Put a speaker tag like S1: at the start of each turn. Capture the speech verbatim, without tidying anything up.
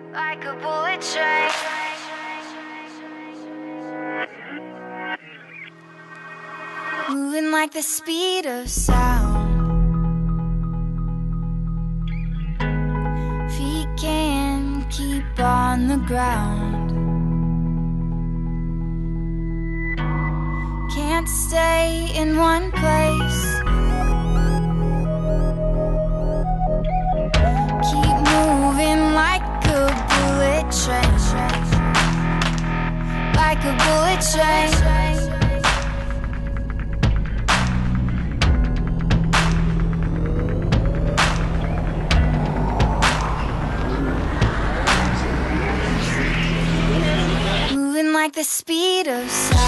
S1: like a bullet train. Moving like the speed of sound. Feet can't keep on the ground. Can't stay in one place. Keep moving like a bullet train. Like a bullet train. Moving like the speed of sound.